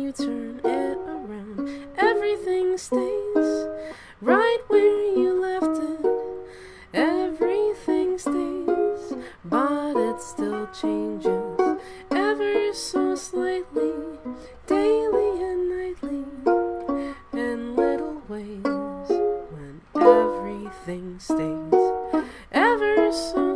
you turn it around, everything stays right where you left it. Everything stays, but it still changes ever so slightly, daily and nightly, in little ways. When everything stays ever so